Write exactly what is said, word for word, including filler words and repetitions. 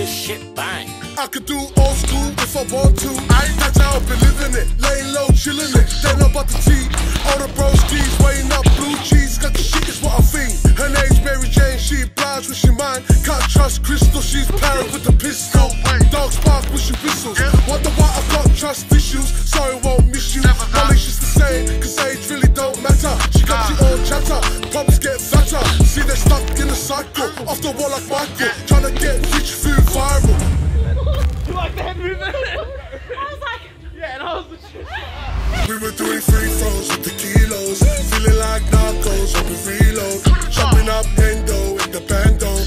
this shit bang. I could do old school if I want to. That's how I've been living it. Laying low, chilling it. Then up at the tea. All the broskies weighing up blue cheese. Got the shit is what I think. Her name's Mary Jane, she blows when she mine. Can't trust Crystal, she's parrot with the pistol. Dogs bark when she whistles. Wonder why I've got trust issues. Sorry, won't miss you. Knowledge is the same, cause age really don't matter. She got you all chatter, problems get fatter. See they're stuck in a cycle. Off the wall like Michael, trying to get rich through viral. You like the head movement? I was like, yeah, and I was legit. We were doing free throws with the kilos, feeling like narcos on the reload. Chopping up endo in the bando.